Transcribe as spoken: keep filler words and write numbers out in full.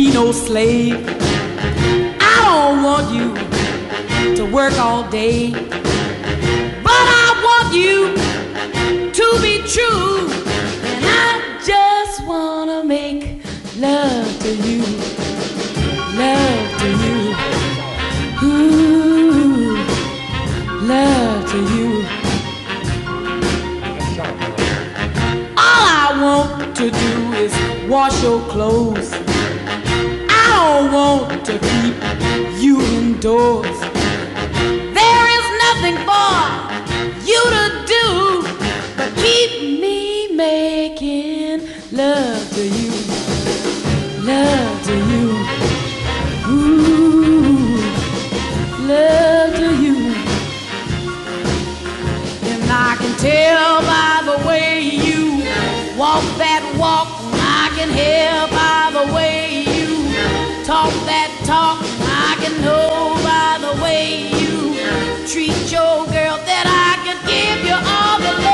be no slave. I don't want you to work all day, but I want you to be true. And I just wanna make love to you, love to you, ooh, love to you. All I want to do is wash your clothes. I don't want to keep you indoors. There is nothing for you to do but keep me making love to you, love to you, ooh, love to you. And I can tell by the way you walk that walk, I can hear by the way you talk that talk, I can know by the way you treat your girl that I could give you all the love.